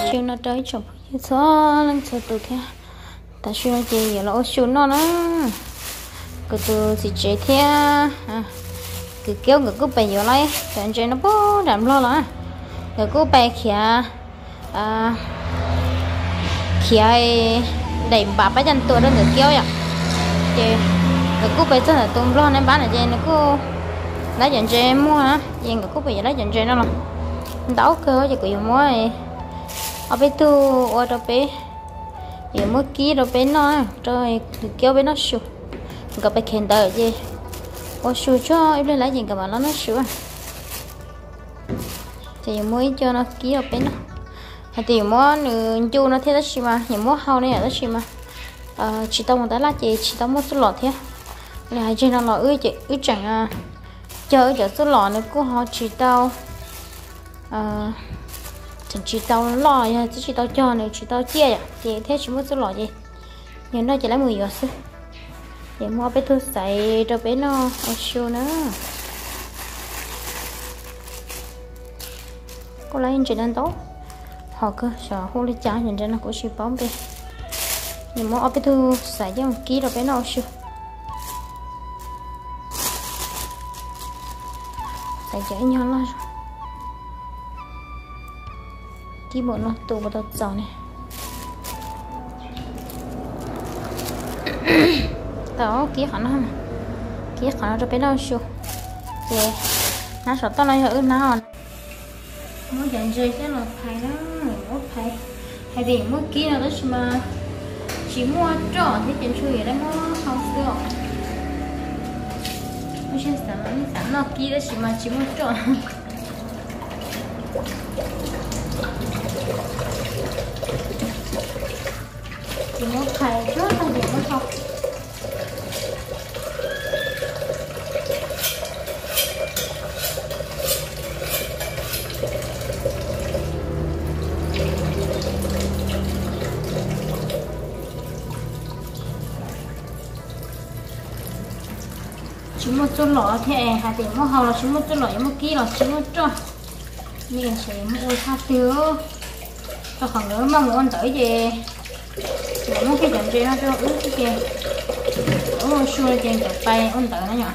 chiều nó tới chụp gió lên chờ tụi thế ta chiều nó chơi giờ nó chiều nó cứ từ thì chơi thế cứ kéo người cứ bay vô lại cái chơi nó bố đảm lo là người cứ bay kia kia đẩy bà bắt chân tôi đó người kéo vậy chơi người cứ bay rất là tung lo nên bán là chơi nó cứ lấy dần chơi mua hả chơi người cứ bay lấy dần chơi nó là đau cơ chứ cứ mua này ở bên tu ở đâu bên giờ mua ký đâu bên nó rồi kéo bên nó sụp gặp bên khen đợi gì ở sụp cho em lên lấy gì cả mà nó sụp thì mua cho nó ký ở bên nó thì mua chu nó thế đó xí mà nhà mua hao này đó xí mà chỉ tao một cái lá chị chỉ tao mua số lọ thế là trên nó ư chị ư chẳng chờ giờ số lọ nữa cô họ chỉ tao chỉ tao lo ya chỉ tao cho này chỉ tao chia ya thì thế chỉ mua số lọ gì nhưng nó chỉ lấy 10 giờ xí để mua bé thu xài cho bé nó ở show nữa có lấy trên anh tốt họ cơ sợ hô lấy trả nhìn ra nó cũng chịu bóng bé nhưng mua bé thu xài cho một ký rồi bé nó ở show xài chảy nhau lo ký bộ nó tụ vào tao giàu này tao ký hẳn nó mà ký hẳn nó cho bé đâu xíu thì nó sợ tao nói hử nó muốn dành chơi cái là phải đó muốn phải hay vì muốn ký nào đó mà chỉ mua trọ thì tiền chơi đấy mua không xưa muốn xem sẵn nó ký đó chỉ mua trọ chỉ muốn thầy trước là gì mới học chỉ một chút lọ thì hai tiền mua hầu là chỉ một chút lọ một ký là chỉ một chút mình sẽ mua hai tiêu cho khoảng nữa mà muốn tới về muốn cái chuyện gì nó cho ướt cái kia ở một số trên cặp tay ôn tự nó nhỏ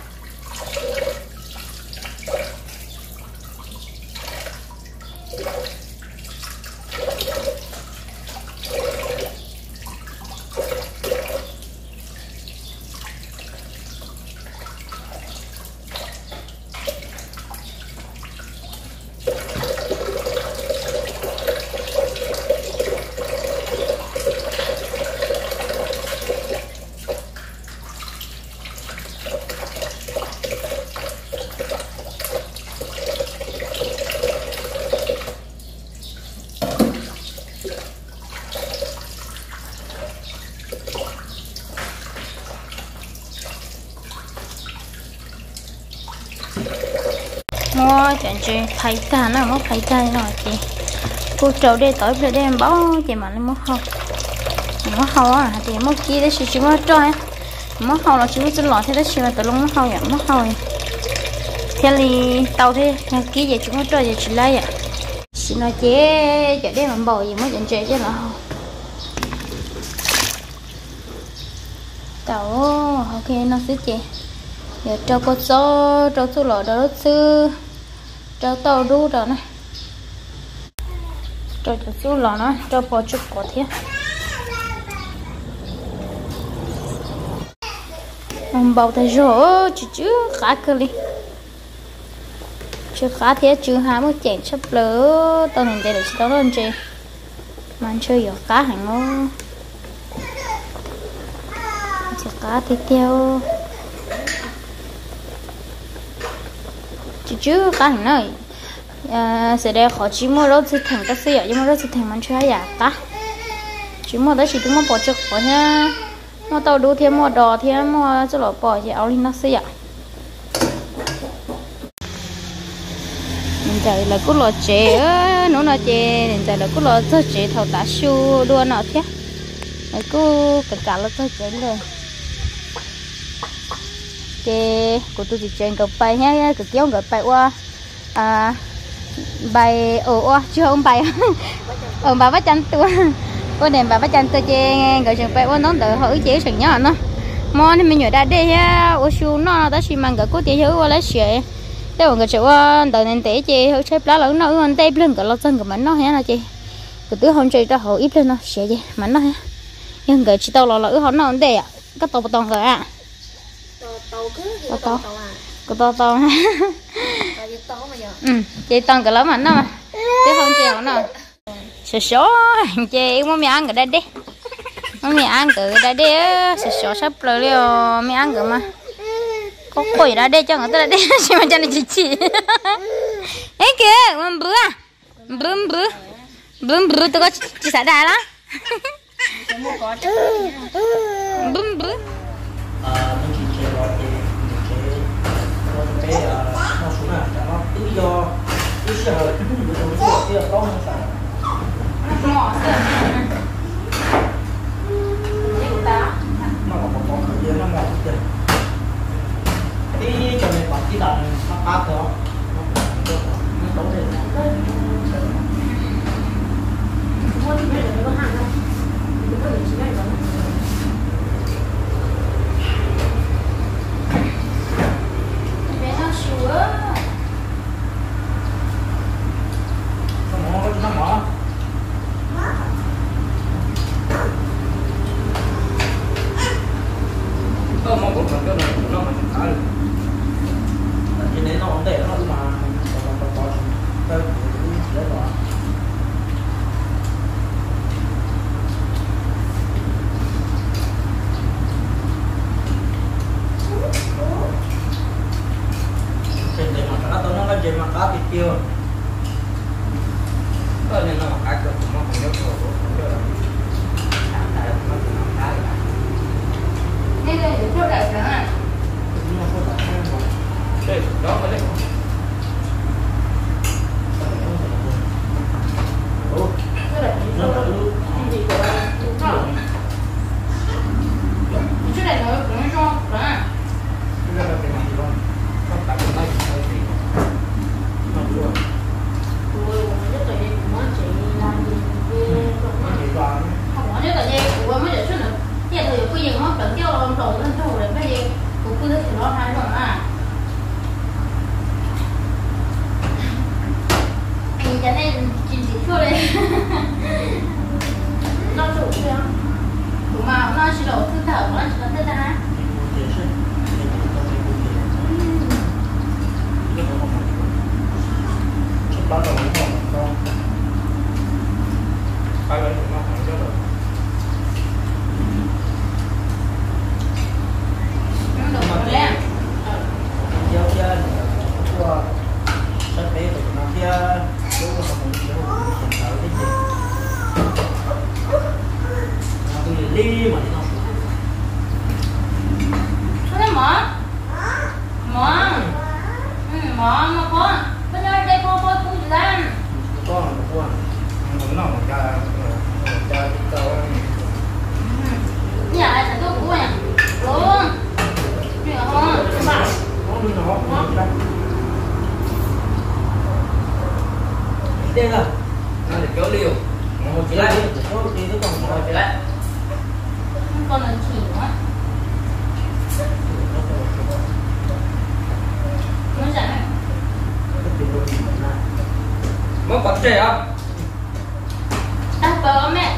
mua chuyện gì thấy ta nó mất thấy tay rồi chị cô trâu đây tối về đây em báo chị mà nó mất hao thì mất kia đấy chỉ mất trôi mất hao là chỉ mất lọ thế đấy chỉ là tự luôn mất hao vậy mất hao thế thì tàu thế kia vậy chỉ mất trôi vậy chỉ lấy vậy chỉ nói chế chạy đây mà bầu gì mất chuyện chế chứ là tàu ok nó xứ chị giờ trâu có số trâu số lọ đó sư trâu tàu đu rồi này trâu số lọ nó trâu bỏ chút có thế ông bầu thấy rồi chứ khá cơ đi chứ khá thế chứ hai mươi chén sắp lỡ tao nhìn thấy được tao lên chị mà chơi giỏ cá hàng ngon giỏ cá thì theo chứ cá hình này sẽ để khó chỉ mua rau thịt thành các xe nhưng mà rau thịt thành mình chưa giả ta chỉ mua đó chỉ chúng mua bỏ trực bỏ nha mua tàu đu thêm mua đò thêm mua cho lọ bỏ thì áo linh nó xe mình chạy là cứ lọ chè nó là chè mình chạy là cứ lọ cho chè thầu tá siêu đua nọ thế là cứ cả là cho chè rồi chè của tôi chỉ chơi gặp bay nhá cái kéo gặp bay qua bài chưa ông bài bà bắt chân tua ô đèn bà bắt chân tua chơi gọi chừng phải ô nó đỡ hở chế sừng nhỏ nó mò nên mình nhớ ra đây á ô su nó đã xi măng cái cố tiền hứa lấy sợi thế còn cái chỗ đợt nên té chơi hứa xếp lá lớn nó hơn tép lên cái lót chân của mình nó hả nó chơi cái thứ hôm chơi ra hở ít lên nó sợi gì mà nó hả nhưng cái chỉ tàu lỡ họ nó để cái tàu tàu rồi à tàu cái tàu ha chơi tàu cái lớn mà nó mà thế hôm chơi nó sợ số chơi muốn mì ăn ở đây đi muốn mì ăn ở đây đi sợ số sắp rồi liệu mì ăn ở mà có quỷ ra đây cho người ta đây chỉ mà cho nên chỉ ấy kìa bướm tôi có chỉ xả đà đó bướm Đây là nó để kéo liều một chỉ lại một tí nữa còn một chỉ lại con là chỉ quá nó chẳng này mất còn trẻ không? ăn bơ mẹ